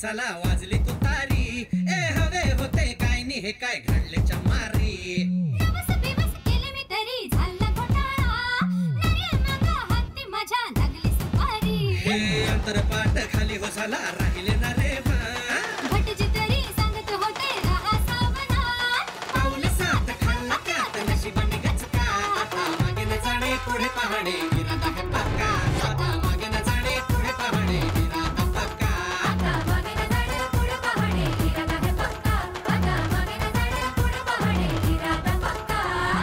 दिसाला वाजली तुतारी ए हवे होते काय नि हे काय घडले चमारी नवस बिवस केले मी तरी झाला घोटाळा नारियल मागा हाती माझ्या लागली सुपारी हे अंतरपाट खाली हो झाला राहिले ना रे भटजी तरी सांगत होते राहा सावधान पाऊल साथ खाल्ला त्यात नशिबाने गचका आता मागे न जाणे पुढे पाहणे इरादा है पक्का आता मागे न जाणे पुढे पाहणे इरादा पक्का आता मागे न जाणे पुढे पाहणे इरादा है पक्का आता मागे न जाणे पुढे पाहणे इरादा पक्का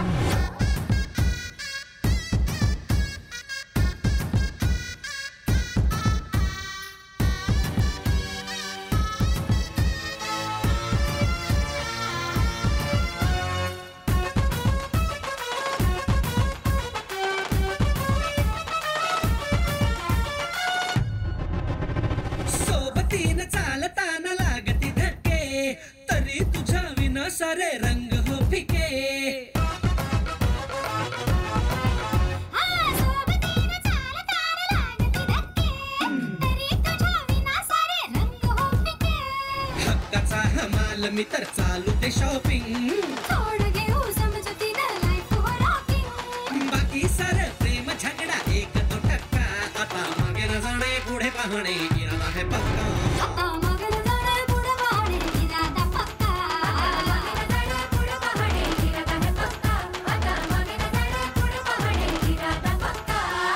सोबतीन चालताना लागती धक्के तरी तुझ्या विना सारे रंग हो फिके सोबतीनं चालताना लागती धक्के तरी तुझ्या विना सारे रंग हो फिके हक्काचा हमाल मी तर चालू ते शॉपिंग थोडं घेऊ समजुतीनं लाईफ हो रॉकिंग बाकी सारं प्रेम झगडा एक तो टक्का आता मागे न जाणे पुढे पाहणे इरादा है पक्का आता मागे न जाणे पुढे पाहणे इरादा पक्का आता मागे न जाणे पुढे पाहणे इरादा है पक्का आता मागे न जाणे पुढे पाहणे इरादा पक्का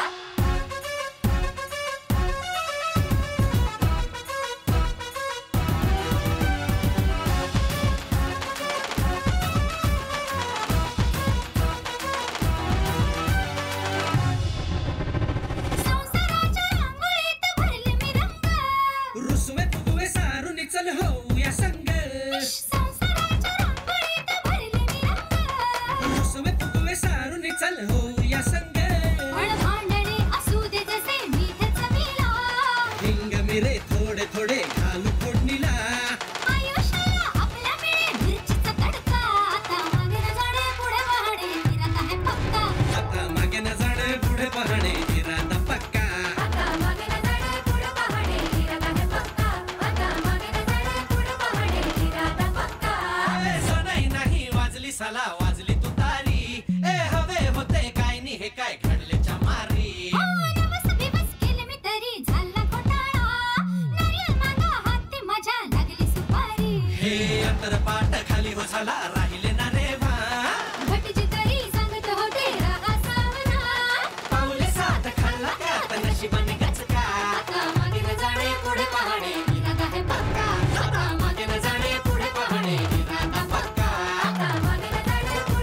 संसाराच्या रांगोळीत भरले मी रंग रुसवे फुगवे सारून चल होऊया संग संसाराच्या रांगोळीत भरले मी रंग रुसवे फुगवे सारून चल होऊया संग पण भांडणे असू दे जसे मीठ चवीला हिंग मिरे थोडे थोडे घालू फोडणीला आयुष्याला आपल्या मिळे मिरचीचा तडका आता मागे न जाणे पुढे वाढे इरादा है पक्का आता मागे न जाणे पुढे पाहणे इरादा पक्का आता मागे न जाणे पुढे पाहणे इरादा है पक्का आता मागे न जाणे पुढे पाहणे इरादा पक्का सनई नाही वाजली साला वाजली तुतारी ए हवे होते काय नि हे काय घडले चमारी नवस बिवस केले मी तरी झाला घोटाळा नारियल मागा हाती माझ्या लागली सुपारी हे अंतरपाट खाली हो झाला राहिले ना रे भटजी तरी सांगत होते राहा सावधान पाऊले साथ खाल्ला त्यात नशिबाने गचका आता मागे न जाणे पुढे पाहणे इरादा है पक्का आता मागे न जाणे पुढे पाहणे इरादा पक्का आता मागे न जाणे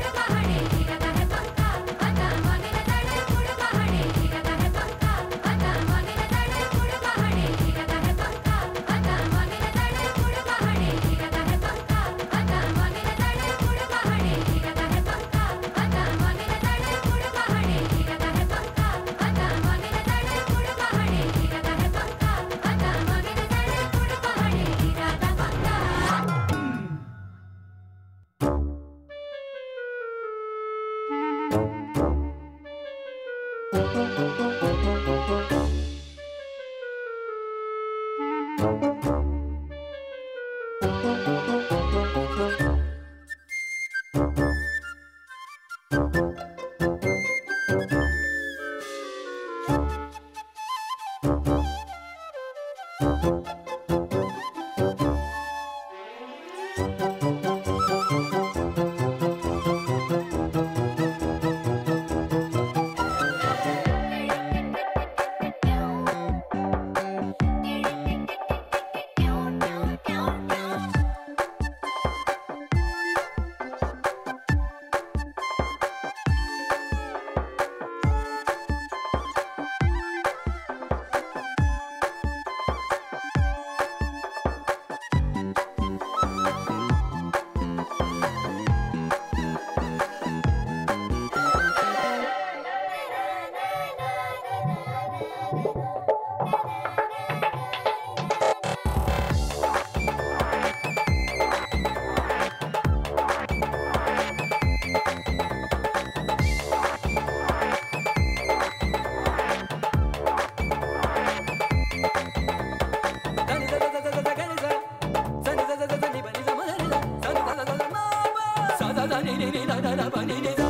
रा प नि नि सा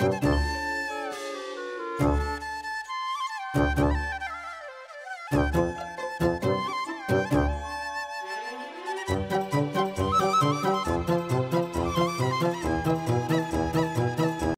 Thank you.